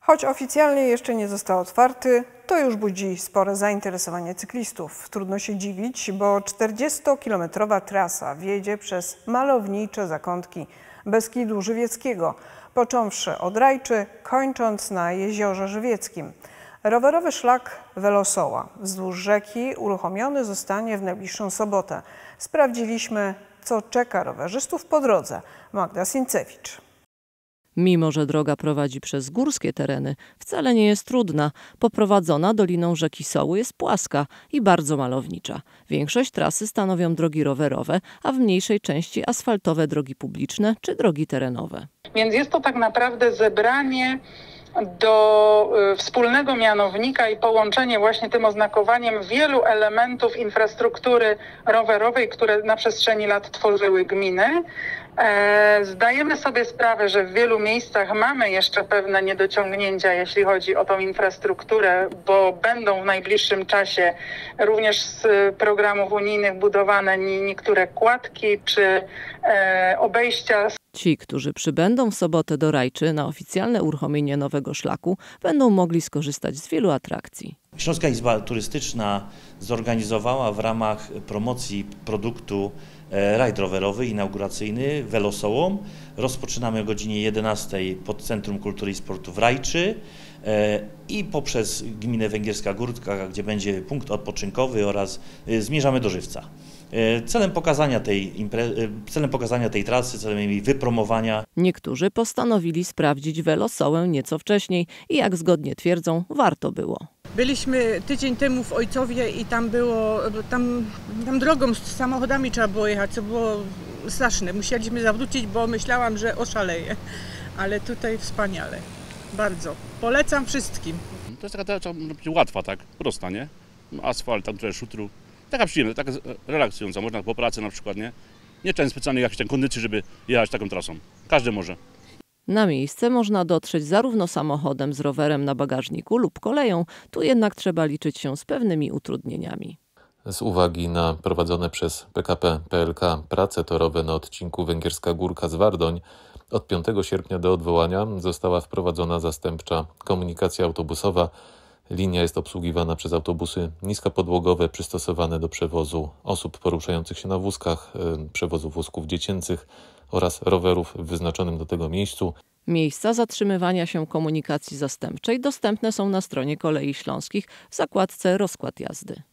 Choć oficjalnie jeszcze nie został otwarty, to już budzi spore zainteresowanie cyklistów. Trudno się dziwić, bo 40-kilometrowa trasa wiedzie przez malownicze zakątki Beskidu Żywieckiego, począwszy od Rajczy, kończąc na Jeziorze Żywieckim. Rowerowy szlak Velosoła wzdłuż rzeki uruchomiony zostanie w najbliższą sobotę. Sprawdziliśmy, co czeka rowerzystów po drodze. Magda Sincewicz. Mimo że droga prowadzi przez górskie tereny, wcale nie jest trudna. Poprowadzona doliną rzeki Soły jest płaska i bardzo malownicza. Większość trasy stanowią drogi rowerowe, a w mniejszej części asfaltowe drogi publiczne czy drogi terenowe. Więc jest to tak naprawdę zebranie do wspólnego mianownika i połączenie właśnie tym oznakowaniem wielu elementów infrastruktury rowerowej, które na przestrzeni lat tworzyły gminy. Zdajemy sobie sprawę, że w wielu miejscach mamy jeszcze pewne niedociągnięcia, jeśli chodzi o tą infrastrukturę, bo będą w najbliższym czasie również z programów unijnych budowane niektóre kładki czy obejścia. Ci, którzy przybędą w sobotę do Rajczy na oficjalne uruchomienie nowego szlaku, będą mogli skorzystać z wielu atrakcji. Śląska Izba Turystyczna zorganizowała w ramach promocji produktu rajd rowerowy inauguracyjny Velosołom. Rozpoczynamy o godzinie 11 pod Centrum Kultury i Sportu w Rajczy i poprzez gminę Węgierska Górka, gdzie będzie punkt odpoczynkowy, oraz zmierzamy do Żywca. Celem pokazania tej trasy, celem jej wypromowania. Niektórzy postanowili sprawdzić Velosołę nieco wcześniej i jak zgodnie twierdzą, warto było. Byliśmy tydzień temu w Ojcowie i tam drogą z samochodami trzeba było jechać, co było straszne. Musieliśmy zawrócić, bo myślałam, że oszaleję. Ale tutaj wspaniale. Bardzo. Polecam wszystkim. To jest taka trasa łatwa, tak? Prosta, nie? Asfalt, tam trochę szutru. Taka przyjemna, taka relaksująca. Można po pracy na przykład, nie? Nie trzeba specjalnej jakiejś kondycji, żeby jechać taką trasą. Każdy może. Na miejsce można dotrzeć zarówno samochodem z rowerem na bagażniku lub koleją, tu jednak trzeba liczyć się z pewnymi utrudnieniami. Z uwagi na prowadzone przez PKP PLK prace torowe na odcinku Węgierska Górka z Wardoń, od 5 sierpnia do odwołania została wprowadzona zastępcza komunikacja autobusowa. Linia jest obsługiwana przez autobusy niskopodłogowe przystosowane do przewozu osób poruszających się na wózkach, przewozu wózków dziecięcych oraz rowerów w wyznaczonym do tego miejscu. Miejsca zatrzymywania się komunikacji zastępczej dostępne są na stronie Kolei Śląskich w zakładce Rozkład jazdy.